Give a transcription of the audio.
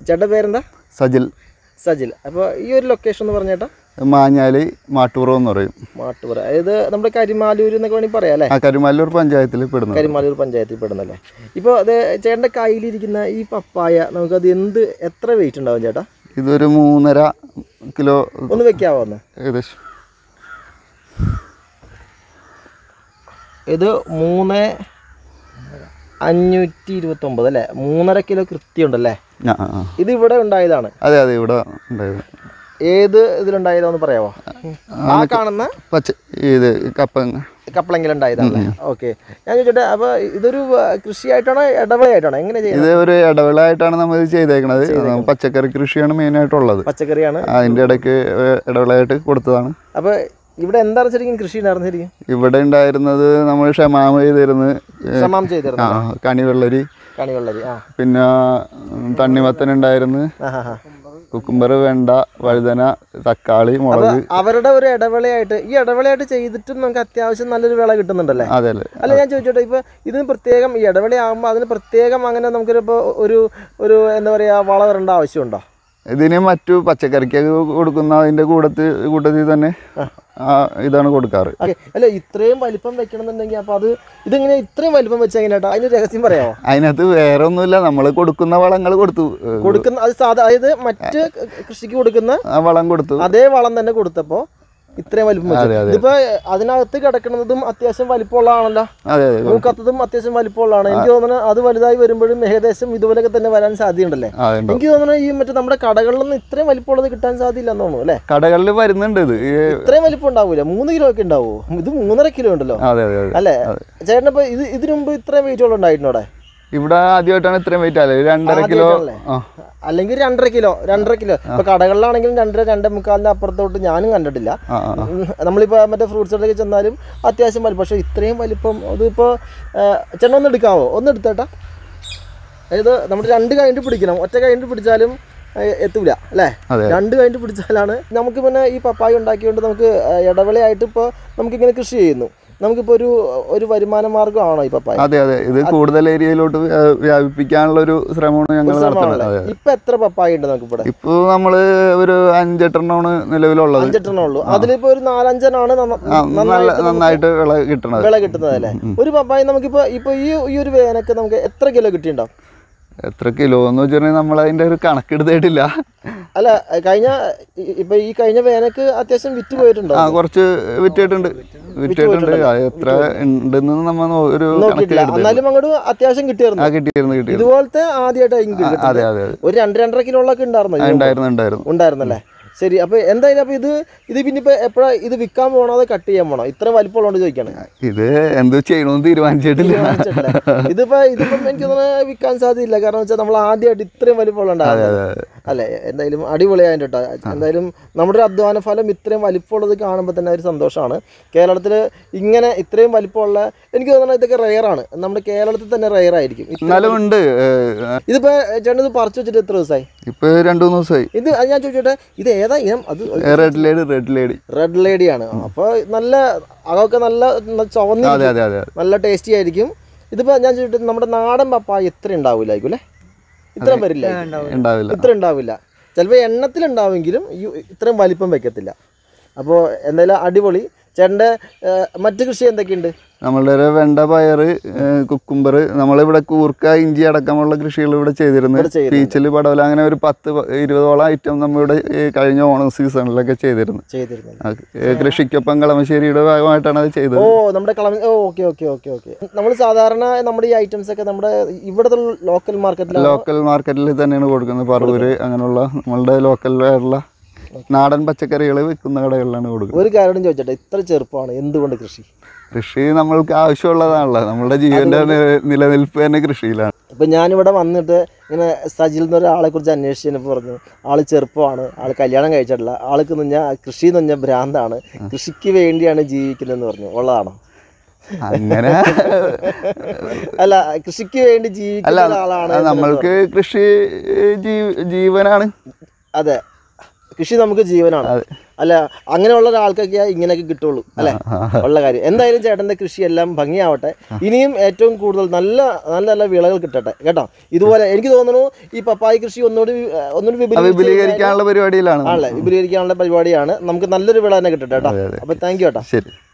ചേട്ടൻ്റെ പേരെന്താ? സജിൽ. സജിൽ. അപ്പോൾ ഈ ഒരു ലൊക്കേഷൻ എന്ന് പറഞ്ഞേട്ടാ? മാഞ്ഞാലി മാട്ടൂർ എന്ന് പറയും. മാട്ടൂർ അതായത് നമ്മുടെ കരിമാലൂർ എന്നൊക്കെ വേണമെങ്കിൽ പറയാം അല്ലേ? കരിമാലൂർ പഞ്ചായത്തിൽ പെടുന്നു. കരിമാലൂർ പഞ്ചായത്തിൽ പെടുന്നല്ലേ. ഇപ്പോൾ അത് ചേട്ടൻ്റെ കയ്യിലിരിക്കുന്ന ഈ പപ്പായ നമുക്കത് എത്ര വെയിറ്റ് ഉണ്ടാവും ചേട്ടാ? ഇതൊരു 3.5 കിലോ. ഒന്ന് വെക്കാവോ? ഒന്ന് ഏകദേശം ഇത് 3,529 അല്ലേ? 3.5 കിലോ കൃത്യമുണ്ടല്ലേ? ഇത് ഇവിടെ ഉണ്ടായതാണ്? അതെ അതെ, ഇവിടെ ഉണ്ടായത്. ഏത് ഇതിലുണ്ടായതാന്ന് പറയാമോ? ആ കാണുന്ന ഇത് കപ്പളങ്കിലുണ്ടായതാണ്. ഓക്കെ, ഞാൻ ചോദിച്ചോട്ടെ, അപ്പോൾ ഇതൊരു കൃഷിയായിട്ടാണോ ഇടവിളയായിട്ടാണോ എങ്ങനെ ചെയ്യുന്നത്? ഇത് ഒരു ഇടവിളയായിട്ടാണ് നമ്മൾ ചെയ്തേക്കണത്. പച്ചക്കറി കൃഷിയാണ് മെയിനായിട്ടുള്ളത്. പച്ചക്കറിയാണ്. അതിൻ്റെ ഇടയ്ക്ക് ഇടവിളയായിട്ട് കൊടുത്തതാണ്. അപ്പോൾ ഇവിടെ എന്താണ് ശരിക്കും കൃഷി ഉണ്ടായിരുന്നിരിക്കും? ഇവിടെ ഉണ്ടായിരുന്നത് നമ്മൾ ക്ഷമാമ ചെയ്തിരുന്നു. കണിവെള്ളരി, പിന്നെ തണ്ണിമത്തൻ ഉണ്ടായിരുന്നു, കുക്കുംബർ, വെണ്ട, വഴുതന, തക്കാളി, മുളക്. അവരുടെ ഒരു ഇടവേളയായിട്ട് ഈ ഇടവേളയായിട്ട് ചെയ്തിട്ടും നമുക്ക് അത്യാവശ്യം നല്ലൊരു വിള കിട്ടുന്നുണ്ടല്ലേ? അതെ. അല്ല, ഞാൻ ചോദിച്ചോട്ടെ, ഇപ്പൊ ഇതിന് പ്രത്യേകം ഈ ഇടവേളയാകുമ്പോൾ അതിന് പ്രത്യേകം അങ്ങനെ നമുക്കിപ്പോ ഒരു എന്താ പറയാ വളം വരേണ്ട ആവശ്യമുണ്ടോ? ഇതിന് മറ്റു പച്ചക്കറിക്കൊക്കെ കൊടുക്കുന്ന അതിന്റെ കൂട്ടത്തിൽ തന്നെ ഇതാണ് കൊടുക്കാറ്. അല്ല, ഇത്രയും വലിപ്പം വെക്കണമെന്നുണ്ടെങ്കിൽ അപ്പൊ ഇതിങ്ങനെ ഇത്രയും വലിപ്പം വെച്ചാൽ എങ്ങനെയാ? അതിന് രഹസ്യം പറയാമോ? അതിനകത്ത് വേറെ ഒന്നുമില്ല, നമ്മൾ കൊടുക്കുന്ന വളങ്ങൾ കൊടുക്കുന്ന അത് അതായത് മറ്റ് കൃഷിക്ക് കൊടുക്കുന്ന വളം കൊടുത്തു, അതേ വളം തന്നെ കൊടുത്തപ്പോ ഇത്രയും വലിപ്പം വെച്ചു. ഇതിപ്പോ അതിനകത്ത് കിടക്കുന്നതും അത്യാവശ്യം വലിപ്പമുള്ളതാണല്ലോ, മൂക്കത്തതും അത്യാവശ്യം വലിപ്പമുള്ളതാണ്. എനിക്ക് തോന്നുന്നത് അത് വലുതായി വരുമ്പോഴും ഏകദേശം ഇതുപോലെയൊക്കെ തന്നെ വരാൻ സാധ്യതയുണ്ടല്ലേ? എനിക്ക് തോന്നുന്നത് ഈ മറ്റേ നമ്മുടെ കടകളിലൊന്നും ഇത്രയും വലിപ്പമുള്ളത് കിട്ടാൻ സാധ്യത എന്ന് തോന്നുന്നു അല്ലേ? കടകളിൽ വരുന്നുണ്ട്. ഇത്രയും വലിപ്പം ഉണ്ടാവൂല. 3 കിലോ ഒക്കെ ഉണ്ടാവോ? ഇത് 3.5 കിലോ ഉണ്ടല്ലോ അല്ലേ ചേട്ടനിപ്പോ? ഇതിനു മുമ്പ് ഇത്രയും വെയിറ്റ് ഉള്ള ഉണ്ടായിട്ടുണ്ടോ? ഇവിടെ ആദ്യമായിട്ടാണ് ഇത്രയും വെയിറ്റ് അല്ലേ? 2.5 കിലോ അല്ലെങ്കിൽ 2.5 കിലോ. ഇപ്പൊ കടകളിലാണെങ്കിലും 2.5, 2.25 അപ്പുറത്തോട്ട് ഞാനും കണ്ടിട്ടില്ല. നമ്മളിപ്പോ മറ്റേ ഫ്രൂട്ട്സ് ഒക്കെ ചെന്നാലും അത്യാവശ്യം വലിപ്പം. പക്ഷെ ഇത്രയും വലിപ്പം അതിപ്പോ ചേട്ടൻ ഒന്ന് എടുക്കാവോ? ഒന്ന് എടുത്തേട്ടാ. അതായത് നമ്മൾ 2 കൈയിട്ട് പിടിക്കണം. ഒറ്റ കൈയിട്ട് പിടിച്ചാലും എത്തൂല അല്ലേ? 2 കൈയിട്ട് പിടിച്ചാലാണ് നമുക്ക്. പിന്നെ ഈ പപ്പായ ഉണ്ടാക്കിയോണ്ട് നമുക്ക് ഇടവേളയായിട്ട് ഇപ്പൊ നമുക്കിങ്ങനെ കൃഷി ചെയ്യുന്നു. നമുക്കിപ്പോ ഒരു വരുമാന മാർഗമാണോ ഈ പപ്പായ? അതെ അതെ, ഇത് കൂടുതൽ ഏരിയയിലോട്ട് വ്യാപിപ്പിക്കാനുള്ള ഒരു ശ്രമമാണ് ഞങ്ങൾ നടത്തുന്നത്. ഇപ്പൊ എത്ര പപ്പായ ഉണ്ട് നമുക്കിവിടെ? ഇപ്പൊ നമ്മള് ഒരു 5-8 എണ്ണമാണ് നിലവിലുള്ളത്. 5-8 എണ്ണം ഉള്ളൂ. അതിലിപ്പോ ഒരു 4-5 എണ്ണമാണ് നന്നായിട്ട് വിള കിട്ടുന്നത് അല്ലേ? ഒരു പപ്പായ നമുക്കിപ്പോ ഈ ഒരു വേനക്ക് നമുക്ക് എത്ര കിലോ കിട്ടിയിട്ടുണ്ടാവും? എത്ര കിലോ എന്ന് വെച്ചിട്ടുണ്ടെങ്കിൽ നമ്മൾ അതിന്റെ ഒരു കണക്കെടുത്തിട്ടില്ല. അല്ല, ഈ കഴിഞ്ഞ വേനക്ക് അത്യാവശ്യം വിറ്റ് പോയിട്ടുണ്ടോ? കുറച്ച് വിറ്റിട്ടുണ്ട്. എത്ര ഉണ്ടെന്ന് നമ്മൾ ഒരു എന്നാലും അങ്ങോട്ട് അത്യാവശ്യം കിട്ടിയിരുന്നു. ഇതുപോലത്തെ ആദ്യമായിട്ട് ഒരു 2-2.5 കിലോ ഒക്കെ ഉണ്ടായിരുന്നല്ലേ? ശരി. അപ്പൊ എന്തായാലും അപ്പൊ ഇത് പിന്നിപ്പോ എപ്പോഴാ ഇത് വിൽക്കാൻ പോകണോ അതോ കട്ട് ചെയ്യാൻ പോകണോ? ഇത്ര വലിപ്പമുള്ളതുകൊണ്ട് ചോദിക്കാണ്. ഇത് എന്തോ ചെയ്യണമെന്ന് തീരുമാനിച്ചിട്ടില്ല. ഇതിപ്പം എനിക്ക് തോന്നുന്നത് വിൽക്കാൻ സാധ്യതയില്ല. കാരണം വെച്ചാൽ നമ്മൾ ആദ്യമായിട്ട് ഇത്രയും വലിപ്പമുള്ളതുണ്ടാകും അല്ലേ? എന്തായാലും അടിപൊളിയായിട്ട് കേട്ടോ. എന്തായാലും നമ്മുടെ ഒരു അധ്വാന ഫലം ഇത്രയും വലിപ്പമുള്ളത് കാണുമ്പോൾ തന്നെ ഒരു സന്തോഷമാണ്. കേരളത്തിൽ ഇങ്ങനെ ഇത്രയും വലിപ്പമുള്ള എനിക്ക് തോന്നുന്നത് ഇതൊക്കെ റെയറാണ്. നമ്മുടെ കേരളത്തിൽ തന്നെ റെയറായിരിക്കും. ഇതിപ്പോ ചേട്ടൻ ഇത് പറിച്ചു വെച്ചിട്ട് എത്ര ദിവസമായി? ഇപ്പൊ 2-3 ദിവസമായി. ഇത് ഞാൻ ചോദിച്ചോട്ടെ, ഇത് ഏതാ ഇനം? അത് റെഡ് ലേഡി ആണ്. അപ്പൊ നല്ല അതൊക്കെ നല്ല ചുവന്ന നല്ല ടേസ്റ്റി ആയിരിക്കും. ഇതിപ്പോ ഞാൻ ചോദിച്ചിട്ട് നമ്മുടെ നാടൻ പപ്പായ ഇത്ര ഉണ്ടാവില്ലായിരിക്കും അല്ലേ? ഇത്രയും വരില്ല, ഇത്ര ഉണ്ടാവില്ല. ചിലപ്പോൾ എണ്ണത്തിലുണ്ടാവുമെങ്കിലും ഇത്രയും വലിപ്പം വെക്കത്തില്ല. അപ്പോൾ എന്തായാലും അടിപൊളി. ചേട്ടൻ്റെ മറ്റ് കൃഷി എന്തൊക്കെയുണ്ട്? നമ്മളുടെ വെണ്ട, പയർ, കുക്കുംബർ, നമ്മളിവിടെ കൂർക്ക, ഇഞ്ചി അടക്കമുള്ള കൃഷികൾ ഇവിടെ ചെയ്തിരുന്നു. പീച്ചിൽ, പടവല, അങ്ങനെ ഒരു 10-20ഓളം ഐറ്റം നമ്മളിവിടെ കഴിഞ്ഞ ഓണം സീസണിലൊക്കെ ചെയ്തിരുന്നു. കൃഷിക്കൊപ്പം കളമശ്ശേരിയുടെ ഭാഗമായിട്ടാണ് അത് ചെയ്തത്. നമ്മുടെ ഓക്കെ. നമ്മൾ സാധാരണ നമ്മുടെ ഈ ഐറ്റംസ് ഒക്കെ നമ്മുടെ ഇവിടുത്തെ ലോക്കൽ മാർക്കറ്റിൽ തന്നെയാണ് കൊടുക്കുന്നത്. പറവൂര് അങ്ങനെയുള്ള നമ്മളുടെ ലോക്കലായിട്ടുള്ള നാടൻ പച്ചക്കറികൾ വിൽക്കുന്ന കടകളിലാണ് കൊടുക്കുന്നത്. ഒരു കാര്യം ചോദിച്ചോട്ടെ, ഇത്ര ചെറുപ്പമാണ് എന്തുകൊണ്ട് കൃഷി നമ്മൾക്ക് ആവശ്യമുള്ളതാണല്ലോ. നമ്മളുടെ ജീവന്റെ നിലനിൽപ്പ് തന്നെ കൃഷിയിലാണ്. ഇപ്പം ഞാനിവിടെ വന്നിട്ട് ഇങ്ങനെ സജിൽ എന്നൊരാളെ കുറിച്ച് അന്വേഷിച്ചപ്പോൾ പറഞ്ഞു ആൾ ചെറുപ്പമാണ്, ആൾ കല്യാണം കഴിച്ചിട്ടില്ല, ആൾക്ക് കൃഷി എന്ന് പറഞ്ഞാൽ ഭ്രാന്താണ്, കൃഷിക്ക് വേണ്ടിയാണ് ജീവിക്കുന്നതെന്ന് പറഞ്ഞു. ഉള്ളതാണോ? അങ്ങനെ അല്ല, കൃഷിക്ക് വേണ്ടി ജീവിക്കുന്ന ആളാണ്. നമ്മൾക്ക് കൃഷി ജീവനാണ്. അതെ, കൃഷി നമുക്ക് ജീവനാണ്. അല്ല അങ്ങനെയുള്ള ഒരാൾക്കൊക്കെ ഇങ്ങനെയൊക്കെ കിട്ടുള്ളൂ അല്ലെ ഉള്ള കാര്യം. എന്തായാലും ചേട്ടന്റെ കൃഷിയെല്ലാം ഭംഗിയാവട്ടെ, ഇനിയും ഏറ്റവും കൂടുതൽ നല്ല നല്ല നല്ല വിളകൾ കിട്ടട്ടെ കേട്ടോ. ഇതുപോലെ എനിക്ക് തോന്നുന്നു ഈ പപ്പായ കൃഷി ഒന്നുകൂടി വിപുലീകരിക്കാനുള്ള പരിപാടിയിലാണ് വിപുലീകരിക്കാനുള്ള പരിപാടിയാണ്. നമുക്ക് നല്ലൊരു വിള തന്നെ കിട്ടട്ടെ കേട്ടോ. അപ്പൊ താങ്ക് യു കേട്ടോ. ശരി.